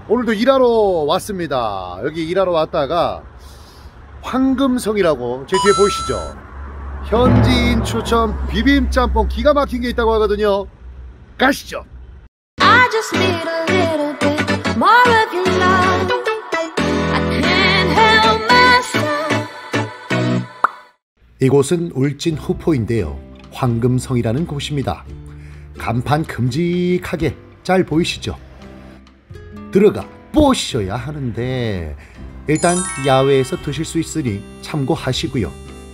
오늘도 일하러 왔습니다. 여기 일하러 왔다가 황금성이라고 제 뒤에 보이시죠? 현지인 추천 비빔짬뽕 기가 막힌 게 있다고 하거든요. 가시죠. I just need a little bit more of your love. I can't help myself. 이곳은 울진 후포인데요. 황금성이라는 곳입니다. 간판 큼직하게 잘 보이시죠? 들어가 보셔야 하는데 일단 야외에서 드실 수 있으니 참고하시고요.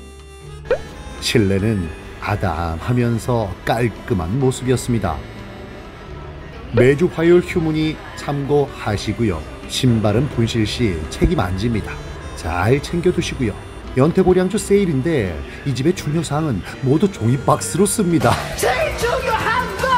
실내는 아담하면서 깔끔한 모습이었습니다. 매주 화요일 휴무니 참고하시고요. 신발은 분실 시 책임 안 집니다. 잘 챙겨 두시고요. 연태고량주 세일인데 이 집의 중요사항은 모두 종이박스로 씁니다. 제일 중요한 거!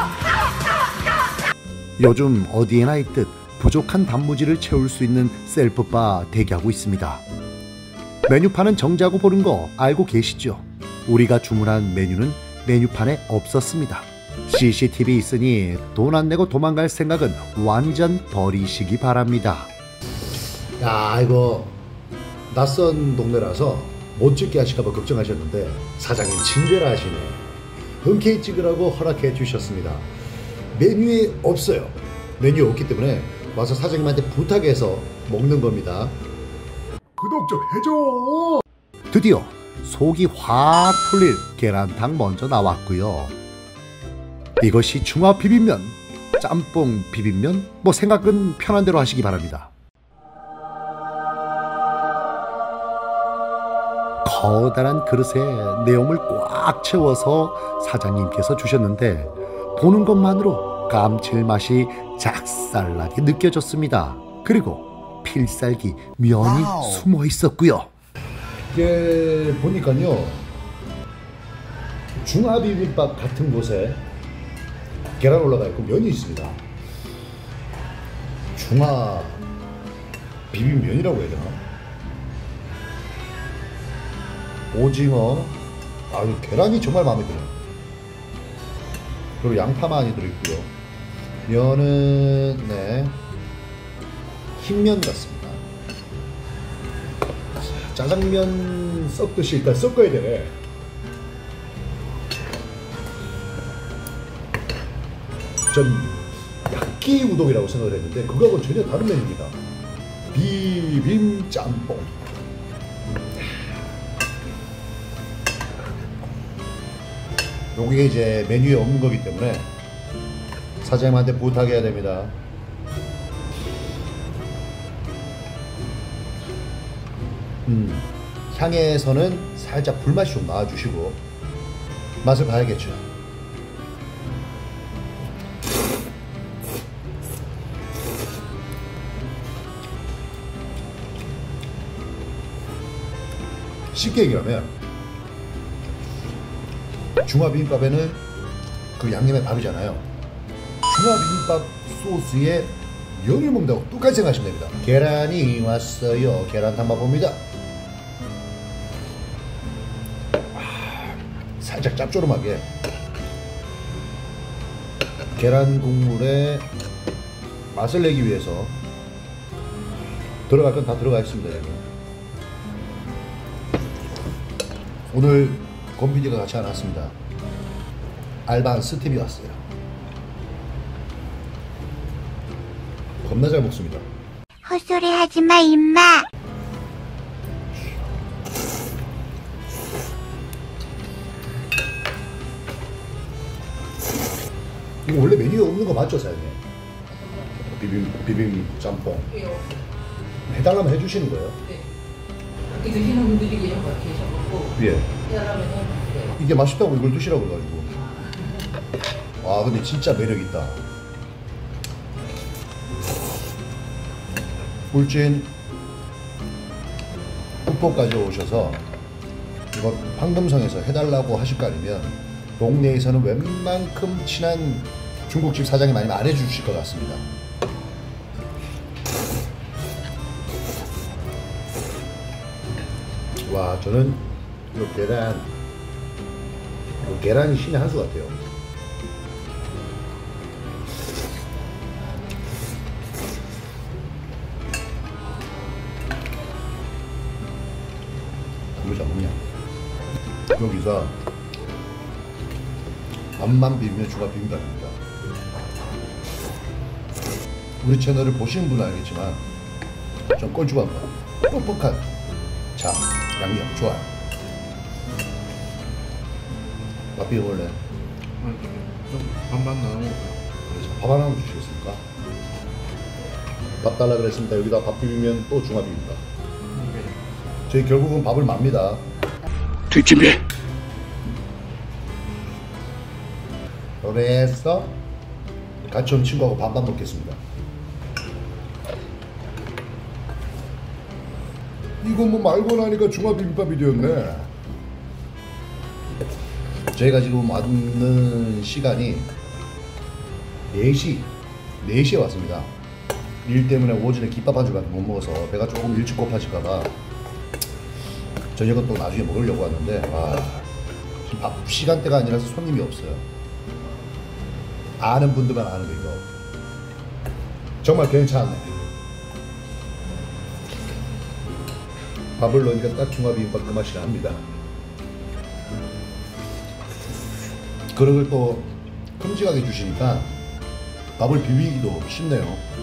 요즘 어디에나 있듯 부족한 단무지를 채울 수 있는 셀프바 대기하고 있습니다. 메뉴판은 정지하고 보는 거 알고 계시죠? 우리가 주문한 메뉴는 메뉴판에 없었습니다. CCTV 있으니 돈 안 내고 도망갈 생각은 완전 버리시기 바랍니다. 야, 이거 낯선 동네라서 못 찍게 하실까봐 걱정하셨는데 사장님 친절하 하시네. 흔쾌히 찍으라고 허락해 주셨습니다. 메뉴에 없어요. 메뉴에 없기 때문에 와서 사장님한테 부탁해서 먹는 겁니다. 구독 좀 해줘. 드디어 속이 확 풀릴 계란탕 먼저 나왔고요. 이것이 중화 비빔면, 짬뽕 비빔면, 뭐 생각은 편한 대로 하시기 바랍니다. 커다란 그릇에 내용을 꽉 채워서 사장님께서 주셨는데 보는 것만으로 감칠맛이 작살나게 느껴졌습니다. 그리고 필살기 면이 숨어 있었고요. 이게 보니까요, 중화 비빔밥 같은 곳에 계란 올라가 있고 면이 있습니다. 중화 비빔면이라고 해야 되나? 오징어, 아유 계란이 정말 마음에 들어요. 그리고 양파 많이 들어있고요. 면은 흰면 같습니다. 짜장면 섞듯이 일단 섞어야 되네. 전 야끼 우동이라고 생각을 했는데 그거하고는 전혀 다른 메뉴입니다. 비빔짬뽕. 요게 이제 메뉴에 없는 거기 때문에 사장님한테 부탁해야 됩니다. 향에서는 살짝 불맛이 좀 나와주시고 맛을 봐야겠죠. 쉽게 얘기하면 중화비빔밥에는 그 양념의 밥이잖아요. 중화비빔밥 소스에 면을 먹는다고 똑같이 생각하시면 됩니다. 계란이 왔어요. 계란탕 맛봅니다. 살짝 짭조름하게 계란 국물에 맛을 내기 위해서 들어갈 건 다 들어가 있습니다. 여러분. 오늘 권PD가 같이 안 왔습니다. 알바한 스텝이 왔어요. 겁나 잘 먹습니다. 헛소리 하지마 임마. 이거 원래 메뉴에 없는 거 맞죠, 사장님? 비빔 짬뽕. 해달라면 해주시는 거예요? 네. 그렇게 드시는 분들이 계셔갖고. 예. 해달라면 해주세요. 이게 맛있다고 이걸 드시라고 해가지고. 아, 근데 진짜 매력 있다. 울진 후포까지 오셔서 이거 황금성에서 해달라고 하실 거 아니면 동네에서는 웬만큼 친한 중국집 사장님 아니면 안 해주실 것 같습니다. 와, 저는 이 계란이 신의 한 수 같아요. 왜 잡느냐? 여기서 밥만 비비면 추가 비빔밥입니다. 우리 채널을 보시는 분은 알겠지만 좀 꼴주밥과 뻑뻑한 자 양념 좋아요. 밥 비벼볼래? 좀 반반 나눠 먹을까요? 밥 하나 주시겠습니까? 밥 달라 그랬습니다. 여기다 밥 비비면 또 중화 비빔밥. 저희 결국은 밥을 맙니다. 뒷짐에 그래서 같이 온 친구하고 반반 먹겠습니다. 이거 뭐 말고 나니까 중화 비빔밥이 되었네. 저희가 지금 왔는 시간이 4시에 왔습니다. 일 때문에 오전에 김밥 한 줄밖에 못 먹어서 배가 조금 일찍 고파질까봐 저녁은 또 나중에 먹으려고 왔는데 와, 지금 밥 시간대가 아니라서 손님이 없어요. 아는 분들만 아는 거 이거 정말 괜찮네. 밥을 넣으니까 딱 중화비빔밥 그 맛이 납니다. 그릇을 또 큼직하게 주시니까 밥을 비비기도 쉽네요.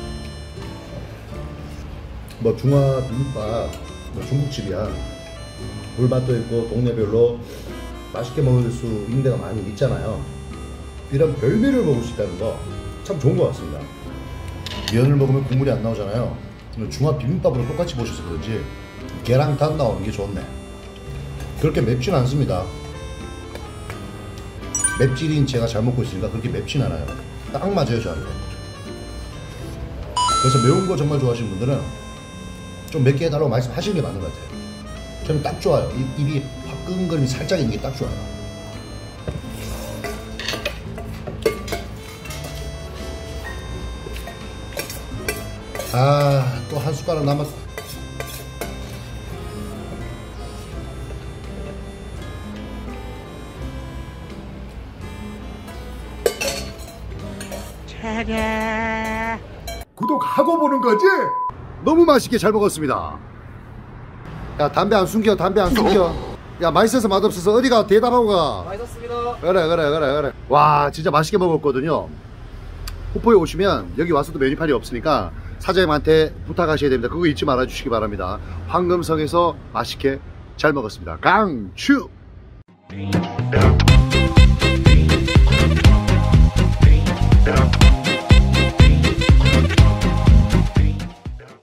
뭐 중화비빔밥 뭐 중국집이야 물맛도 있고 동네별로 맛있게 먹을 수 있는 데가 많이 있잖아요. 이런 별미를 먹을 수 있다는 거 참 좋은 것 같습니다. 면을 먹으면 국물이 안 나오잖아요. 중화 비빔밥으로 똑같이 보셔서 그런지 계란탕 나오는 게 좋네. 그렇게 맵진 않습니다. 맵찔인 제가 잘 먹고 있으니까 그렇게 맵진 않아요. 딱 맞아요 저한테. 그래서 매운 거 정말 좋아하시는 분들은 좀 맵게 해달라고 말씀하시는 게 맞는 것 같아요. 저는 딱 좋아요. 입이 화끈거림이 살짝 있는 게 딱 좋아요. 아, 또 한 숟가락 남았어. 구독하고 보는 거지? 너무 맛있게 잘 먹었습니다. 야, 담배 안 숨겨, 담배 안 숨겨. 야, 맛있어서 맛없어서 어디가 대답하고 가. 맛있었습니다. 그래. 와, 진짜 맛있게 먹었거든요. 후포에 오시면 여기 와서도 메뉴판이 없으니까 사장님한테 부탁하셔야 됩니다. 그거 잊지 말아 주시기 바랍니다. 황금성에서 맛있게 잘 먹었습니다. 강추!